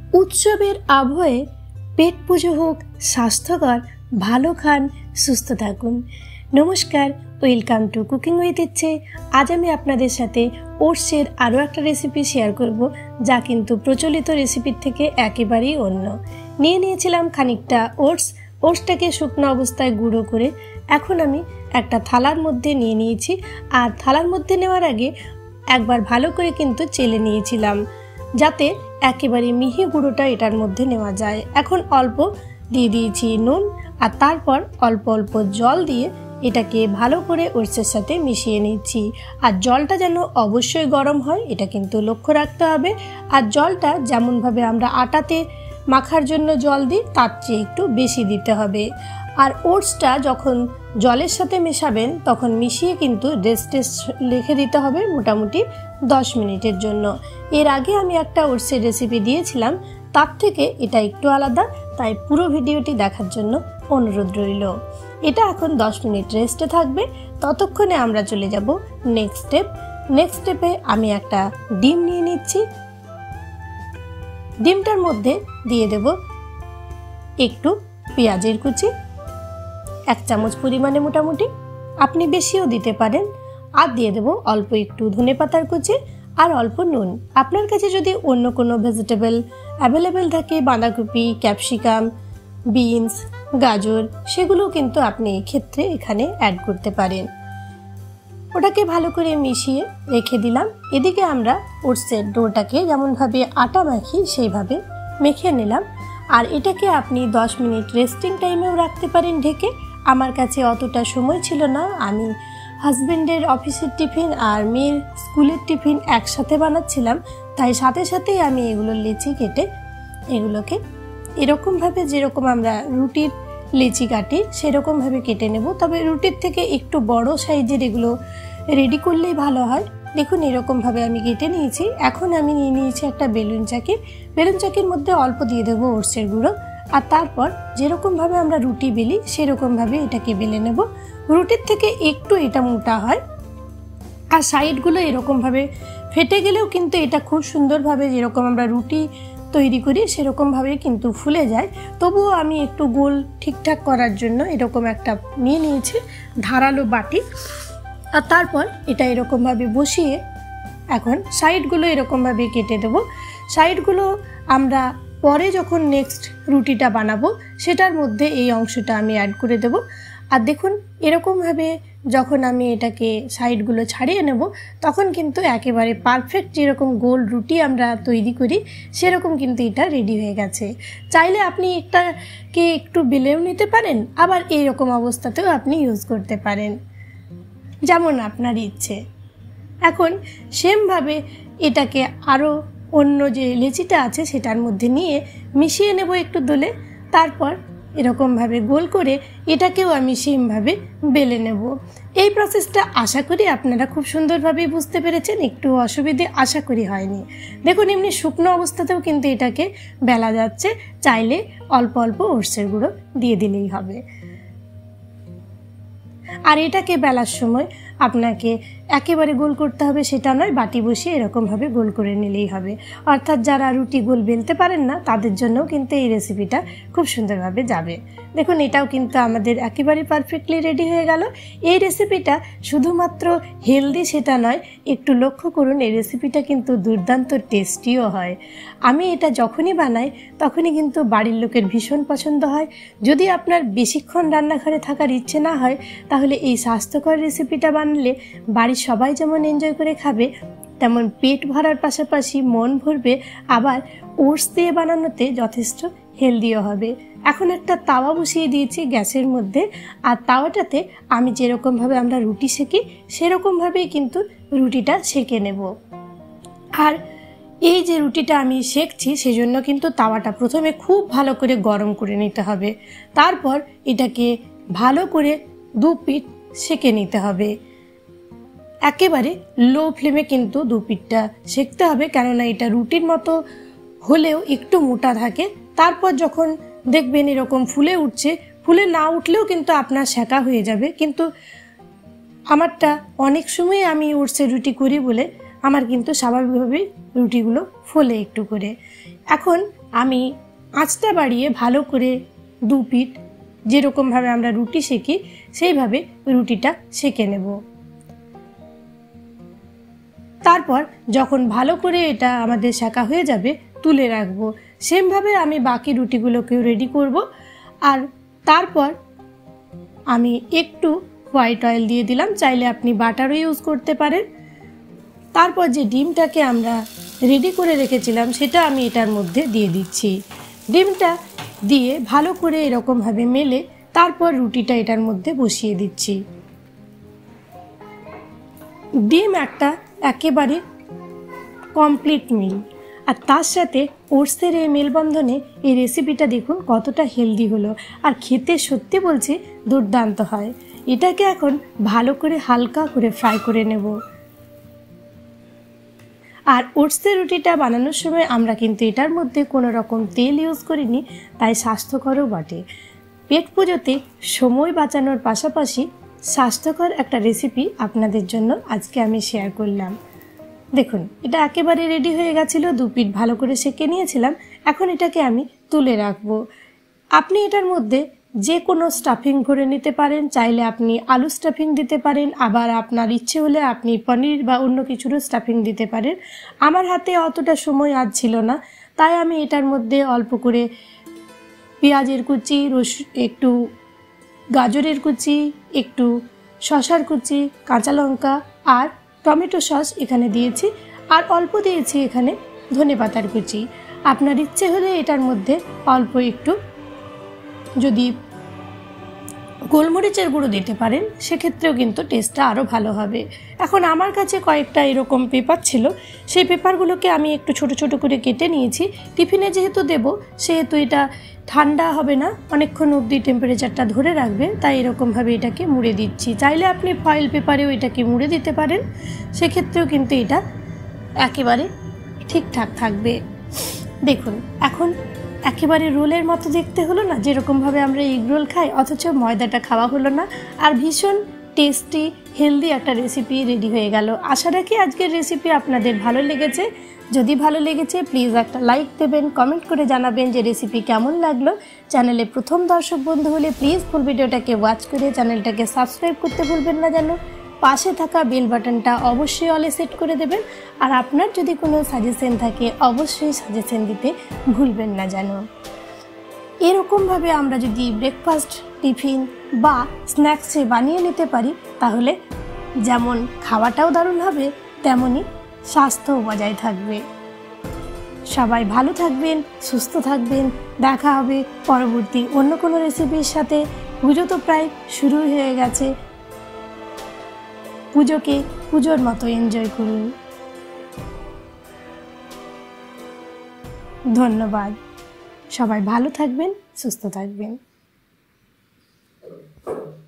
উৎসবের আবহে পেট পুজো হোক, স্বাস্থ্যকর, ভালো খান, সুস্থ থাকুন। নমস্কার, ওয়েলকাম টু কুকিং উইথ ইচ্ছে। আজ আমি আপনাদের সাথে ওটসের আরও একটা রেসিপি শেয়ার করব, যা কিন্তু প্রচলিত রেসিপির থেকে একেবারেই অন্য। নিয়েছিলাম খানিকটা ওটসটাকে শুকনো অবস্থায় গুঁড়ো করে এখন আমি একটা থালার মধ্যে নিয়েছি। আর থালার মধ্যে নেওয়ার আগে একবার ভালো করে কিন্তু চেলে নিয়েছিলাম, যাতে একেবারে মিহি গুঁড়োটা এটার মধ্যে নেওয়া যায়। এখন অল্প দিয়ে দিয়েছি নুন, আর তারপর অল্প অল্প জল দিয়ে এটাকে ভালো করে ওটসের সাথে মিশিয়ে নিচ্ছি। আর জলটা যেন অবশ্যই গরম হয়, এটা কিন্তু লক্ষ্য রাখতে হবে। আর জলটা যেমনভাবে আমরা আটাতে মাখার জন্য জল দিই, তার চেয়ে একটু বেশি দিতে হবে। আর ওটসটা যখন জলের সাথে মেশাবেন তখন মিশিয়ে কিন্তু রেস্টে রেখে দিতে হবে মোটামুটি 10 মিনিটের জন্য। এর আগে আমি একটা ওটসের রেসিপি দিয়েছিলাম, তার থেকে এটা একটু আলাদা, তাই পুরো ভিডিওটি দেখার জন্য অনুরোধ রইল। এটা এখন 10 মিনিট রেস্টে থাকবে। ততক্ষণে আমরা চলে যাব নেক্সট স্টেপে আমি একটা ডিম নিয়ে নিচ্ছি। ডিমটার মধ্যে দিয়ে দেব একটু পেঁয়াজের কুচি, 1 চামচ পরিমাণে মোটামুটি, আপনি বেশিও দিতে পারেন। আর দিয়ে দেব অল্প একটু ধনেপাতার কুচি আর অল্প নুন। আপনার কাছে যদি অন্য কোনো ভেজিটেবল অ্যাভেলেবেল থাকে, বাঁধাকপি, ক্যাপসিকাম, বিনস, গাজর, সেগুলো কিন্তু আপনি এই ক্ষেত্রে এখানে অ্যাড করতে পারেন। ওটাকে ভালো করে মিশিয়ে রেখে দিলাম। এদিকে আমরা ওটসের ডোটাকে যেমনভাবে আটা মাখি সেইভাবে মেখে নিলাম। আর এটাকে আপনি 10 মিনিট রেস্টিং টাইমেও রাখতে পারেন ঢেকে। আমার কাছে অতটা সময় ছিল না, আমি হাজব্যান্ডের অফিসের টিফিন আর মেয়ের স্কুলের টিফিন একসাথে বানাচ্ছিলাম, তাই সাথে সাথেই আমি এগুলো লেচি কেটে এগুলোকে এরকমভাবে, যেরকম আমরা রুটির লেচি কাটি সেরকমভাবে কেটে নেব। তবে রুটির থেকে একটু বড় সাইজের এগুলো রেডি করলেই ভালো হয়। দেখুন এরকমভাবে আমি কেটে নিয়েছি। এখন আমি নিয়ে নিয়েছি একটা বেলুন চাকির মধ্যে অল্প দিয়ে দেবো ওটসের গুঁড়ো। আর তারপর যেরকমভাবে আমরা রুটি বেলি সেরকমভাবে এটাকে বেলে নেব। রুটির থেকে একটু এটা মোটা হয়, আর সাইডগুলো এরকমভাবে ফেটে গেলেও কিন্তু এটা খুব সুন্দরভাবে, যেরকম আমরা রুটি তৈরি করি সেরকমভাবে কিন্তু ফুলে যায়। তবুও আমি একটু গোল ঠিকঠাক করার জন্য এরকম একটা নিয়ে নিয়েছি ধারালো বাটি। আর তারপর এটা এরকমভাবে বসিয়ে এখন সাইডগুলো এরকমভাবে কেটে দেব। সাইডগুলো আমরা পরে যখন নেক্সট রুটিটা বানাবো সেটার মধ্যে এই অংশটা আমি অ্যাড করে দেব। আর দেখুন এরকমভাবে যখন আমি এটাকে সাইডগুলো ছাড়িয়ে নেব তখন কিন্তু একেবারে পারফেক্ট যেরকম গোল রুটি আমরা তৈরি করি সেরকম কিন্তু এটা রেডি হয়ে গেছে। চাইলে আপনি এটাকে একটু বেলেও নিতে পারেন, আবার এইরকম অবস্থাতেও আপনি ইউজ করতে পারেন, যেমন আপনার ইচ্ছে। এখন সেমভাবে এটাকে আরও অন্য যে লেচিটা আছে সেটার মধ্যে নিয়ে মিশিয়ে নেব একটু দোলে। তারপর এরকমভাবে গোল করে এটাকেও আমি সেমভাবে বেলে নেব। এই প্রসেসটা আশা করি আপনারা খুব সুন্দরভাবে বুঝতে পেরেছেন, একটু অসুবিধে আশা করি হয়নি। দেখুন এমনি শুকনো অবস্থাতেও কিন্তু এটাকে বেলা যাচ্ছে, চাইলে অল্প অল্প ওটসের গুঁড়ো দিয়ে দিলেই হবে। আর এটাকে বেলার সময় আপনাকে একেবারে গোল করতে হবে সেটা নয়, বাটি বসিয়ে এরকমভাবে গোল করে নিলেই হবে। অর্থাৎ যারা রুটি গোল বেলতে পারেন না তাদের জন্যও কিন্তু এই রেসিপিটা খুব সুন্দরভাবে যাবে। দেখুন এটাও কিন্তু আমাদের একেবারে পারফেক্টলি রেডি হয়ে গেল। এই রেসিপিটা শুধুমাত্র হেলদি সেটা নয়, একটু লক্ষ্য করুন এই রেসিপিটা কিন্তু দুর্দান্ত টেস্টিও হয়। আমি এটা যখনই বানাই তখনই কিন্তু বাড়ির লোকের ভীষণ পছন্দ হয়। যদি আপনার বেশিক্ষণ রান্নাঘরে থাকার ইচ্ছে না হয় তাহলে এই স্বাস্থ্যকর রেসিপিটা বানালে বাড়ির সবাই যেমন এনজয় করে খাবে, তেমন পেট ভরার পাশাপাশি মন ভরবে, আবার ওটস দিয়ে বানানোতে যথেষ্ট হেলদিও হবে। এখন একটা তাওয়া বসিয়ে দিয়েছি গ্যাসের মধ্যে, আর তাওয়াটাতে আমি যেরকমভাবে আমরা রুটি সেকি সেরকমভাবেই কিন্তু রুটিটা সেকে নেব। আর এই যে রুটিটা আমি সেকছি সেজন্য কিন্তু তাওয়াটা প্রথমে খুব ভালো করে গরম করে নিতে হবে। তারপর এটাকে ভালো করে 2 পিঠ সেকে নিতে হবে। একেবারে লো ফ্লেমে কিন্তু 2 পিঠটা সেকতে হবে, কেননা এটা রুটির মতো হলেও একটু মোটা থাকে। তারপর যখন দেখবেন এরকম ফুলে উঠছে, ফুলে না উঠলেও কিন্তু আপনার সেকা হয়ে যাবে। কিন্তু আমারটা অনেক সময় আমি ওটসের রুটি করি বলে আমার কিন্তু স্বাভাবিকভাবেই রুটিগুলো ফোলে একটু করে। এখন আমি আঁচটা বাড়িয়ে ভালো করে 2 পিঠ যেরকমভাবে আমরা রুটি সেকি সেইভাবে রুটিটা সেকে নেব। তারপর যখন ভালো করে এটা আমাদের সেকা হয়ে যাবে তুলে রাখবো। সেমভাবে আমি বাকি রুটিগুলোকেও রেডি করব। আর তারপর আমি একটু হোয়াইট অয়েল দিয়ে দিলাম, চাইলে আপনি বাটারও ইউজ করতে পারেন। তারপর যে ডিমটাকে আমরা রেডি করে রেখেছিলাম সেটা আমি এটার মধ্যে দিয়ে দিচ্ছি। ডিমটা দিয়ে ভালো করে এরকমভাবে মেলে তারপর রুটিটা এটার মধ্যে বসিয়ে দিচ্ছি। ডিম একটা একেবারে কমপ্লিট মিল, আর তার সাথে ওটসের এই মেলবন্ধনে এই রেসিপিটা দেখুন কতটা হেলদি হলো, আর খেতে সত্যি বলছি দুর্দান্ত হয়। এটাকে এখন ভালো করে হালকা করে ফ্রাই করে নেব। আর ওটসের রুটিটা বানানোর সময় আমরা কিন্তু এটার মধ্যে কোনো রকম তেল ইউজ করিনি, তাই স্বাস্থ্যকরও বটে। পেট পুজোতে সময় বাঁচানোর পাশাপাশি স্বাস্থ্যকর একটা রেসিপি আপনাদের জন্য আজকে আমি শেয়ার করলাম। দেখুন এটা একেবারে রেডি হয়ে গেছিলো, 2 পিঠ ভালো করে সেকে নিয়েছিলাম। এখন এটাকে আমি তুলে রাখবো। আপনি এটার মধ্যে যে কোনো স্টাফিং ভরে নিতে পারেন, চাইলে আপনি আলু স্টাফিং দিতে পারেন, আবার আপনার ইচ্ছে হলে আপনি পনির বা অন্য কিছুরও স্টাফিং দিতে পারেন। আমার হাতে অতটা সময় আজ ছিল না, তাই আমি এটার মধ্যে অল্প করে পেঁয়াজের কুচি, একটু গাজরের কুচি, একটু শসার কুচি, কাঁচা লঙ্কা আর টমেটো সস এখানে দিয়েছি, আর অল্প দিয়েছি এখানে ধনেপাতার কুচি। আপনার ইচ্ছে হলে এটার মধ্যে অল্প একটু যদি গোলমরিচের গুঁড়ো দিতে পারেন, সেক্ষেত্রেও কিন্তু টেস্টটা আরও ভালো হবে। এখন আমার কাছে কয়েকটা এরকম পেপার ছিল, সেই পেপারগুলোকে আমি একটু ছোট ছোট করে কেটে নিয়েছি। টিফিনে যেহেতু দেব সেহেতু এটা ঠান্ডা হবে না, অনেকক্ষণ অবধি টেম্পারেচারটা ধরে রাখবে, তাই এরকমভাবে এটাকে মুড়ে দিচ্ছি। চাইলে আপনি ফয়েল পেপারেও এটাকে মুড়ে দিতে পারেন, সেক্ষেত্রেও কিন্তু এটা একেবারে ঠিকঠাক থাকবে। দেখুন এখন একেবারে রোলের মতো দেখতে হলো না, যেরকমভাবে আমরা এগ রোল খাই, অথচ ময়দাটা খাওয়া হলো না, আর ভীষণ টেস্টি হেলদি একটা রেসিপি রেডি হয়ে গেল। আশা রাখি আজকের রেসিপি আপনাদের ভালো লেগেছে। যদি ভালো লেগেছে প্লিজ একটা লাইক দেবেন, কমেন্ট করে জানাবেন যে রেসিপি কেমন লাগলো। চ্যানেলে প্রথম দর্শক বন্ধু হলে প্লিজ ফুল ভিডিওটাকে ওয়াচ করে চ্যানেলটাকে সাবস্ক্রাইব করতে ভুলবেন না যেন। পাশে থাকা বেল বাটনটা অবশ্যই অলে সেট করে দেবেন। আর আপনার যদি কোনো সাজেশন থাকে অবশ্যই সাজেশন দিতে ভুলবেন না যেন। এরকমভাবে আমরা যদি ব্রেকফাস্ট, টিফিন বা স্ন্যাক্সে বানিয়ে নিতে পারি তাহলে যেমন খাওয়াটাও দারুণ হবে, তেমনই স্বাস্থ্যও বজায় থাকবে। সবাই ভালো থাকবেন, সুস্থ থাকবেন। দেখা হবে পরবর্তী অন্য কোনো রেসিপির সাথে। পুজো তো প্রায় শুরুই হয়ে গেছে, পুজোকে পুজোর মতো এনজয় করুন। ধন্যবাদ। সবাই ভালো থাকবেন, সুস্থ থাকবেন।